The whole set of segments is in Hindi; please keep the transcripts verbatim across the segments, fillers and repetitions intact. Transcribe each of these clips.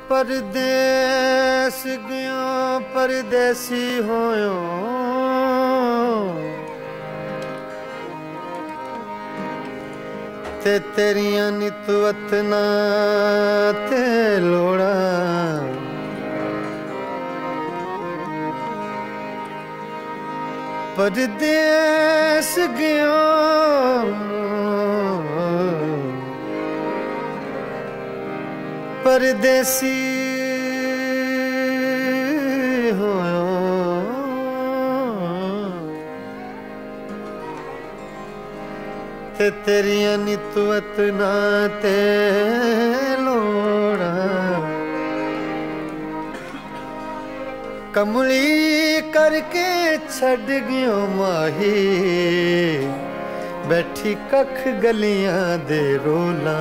परदेस गयो परदेसी होयो ते तेरियां नित वतना ते लोड़ा परदेस गयो परदेसी होयो ते तेरियां नित वतना ते लोड़ा कमली करके छड़ गयो माही बैठी कख गलियां दे रोला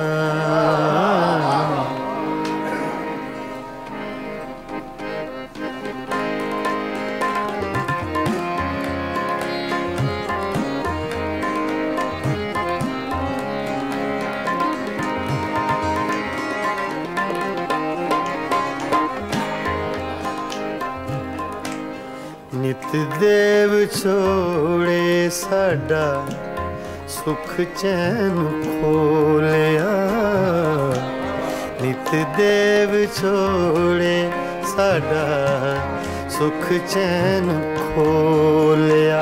नित देव छोड़े साडा सुख चैन खोलिया नित देव छोड़े साडा सुख चैन खोलिया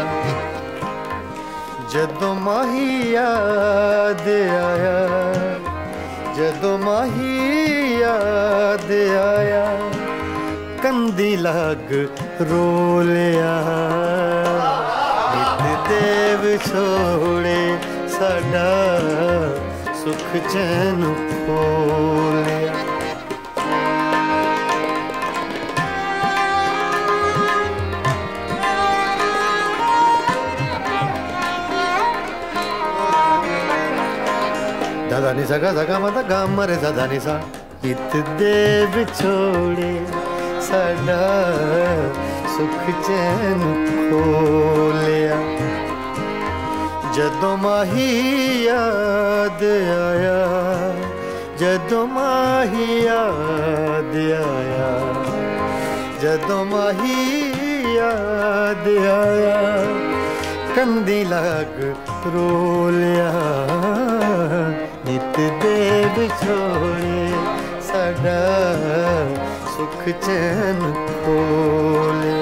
जदों माही याद आया जदों माही याद आया कंदी लाग रोलिया नित देव छोड़े साडा सुख चैन खोलिया दादा निसा गा गा मा गा मा रे दादा निसा नित देव छोड़े साडा सुख चैन खोलिया जदों माही याद आया जदों माही याद आया जदों माही याद आया कंदी लाग रोलिया नित देव छोड़े साडा सुख चैन खोलिया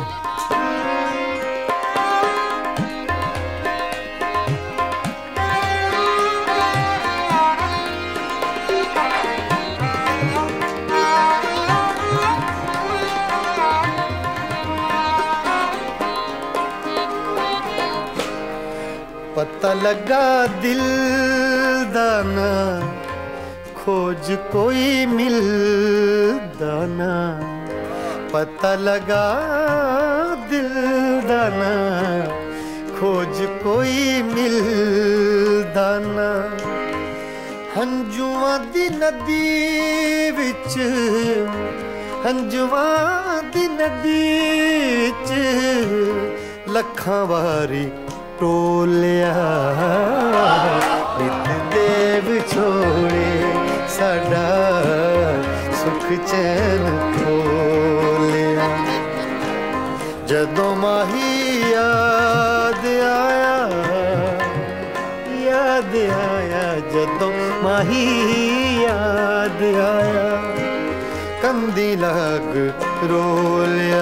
पता लगा दिल दाना खोज कोई मिलदा ना पता लगा दिल दाना खोज कोई मिलदा ना हंजुआं दी नदी विच हंजुआं दी नदी विच लखां वारी टोलिया नित देव छोड़े साडा सुख चैन खोलिया जदों माही याद आया याद आया जदों माही याद आया कंदी लाग रोलिया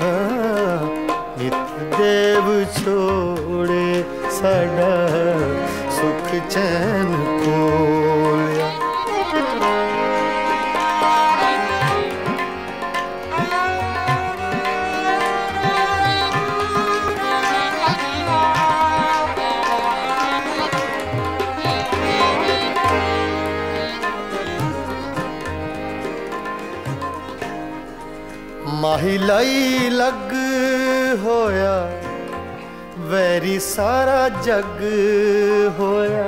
नित देव छोड़े साडा सुख चैन खोलिया माही लाई लग होया वैरी सारा जग होया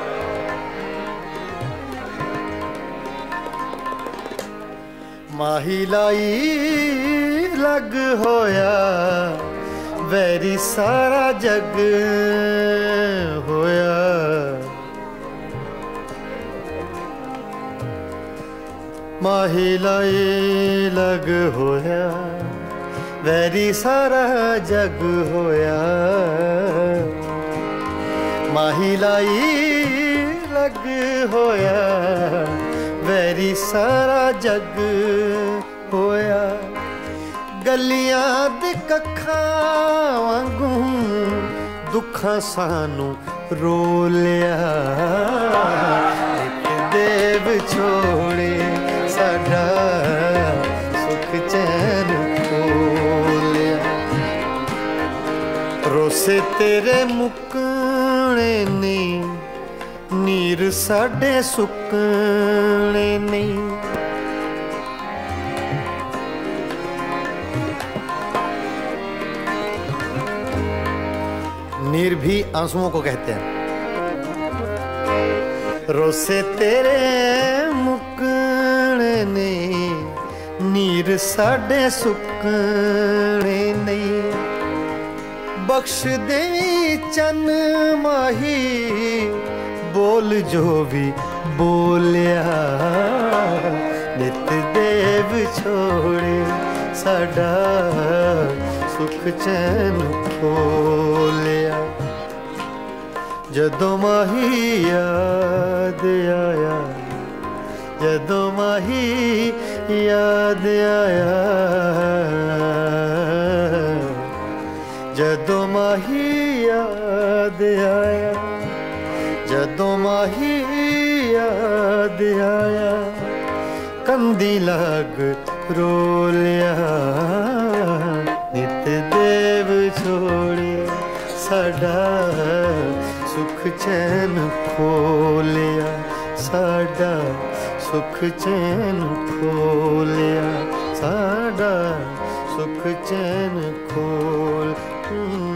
माही लाई लग होया वैरी सारा जग होया माही लाई लग होया वैरी सारा जग होया माही लाई लग होया वैरी सारा जग होया गलियां दे कखां वांगू दुखा सानू रोलिया एक देव छोड़े साडा सुख चैन खोलिया रोसे तेरे मुकने नहीं नीर साडे सुकने नहीं नीर भी आंसुओं को कहते हैं रोसे तेरे मुकने नहीं नीर साडे सुकने नहीं बख्श देवी चन माही बोल जो भी बोलिया नित देव छोड़े साडा सुख चैन खोलिया जदों माही याद आया जदों माही याद आया जदों माही याद आया जदों माही याद आया कंदी लग रोलिया नित देव छोड़े साडा सुख चैन खोलिया साडा सुख चैन खोलिया साडा सुख चैन खोल